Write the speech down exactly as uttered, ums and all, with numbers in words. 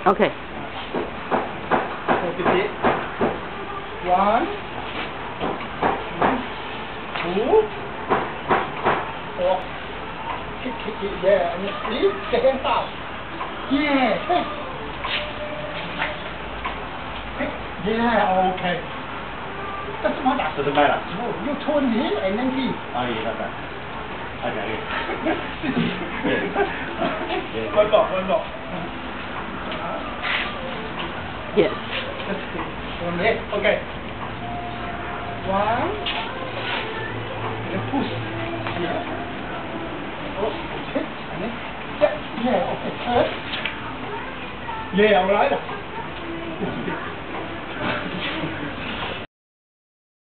Okay. Repeat it. One, two, four. Kick, kick it, yeah. And sleep, the hands out. Yeah. Yeah, okay. 这怎么打？ 这是卖了。 哦，又拖你 and then he. 啊，也那个。啊，这个。 One more, one more. Yes. One leg, okay. One. And push. Yeah. Oh, okay. And then, yeah, yeah, okay. Turn. Yeah, all right.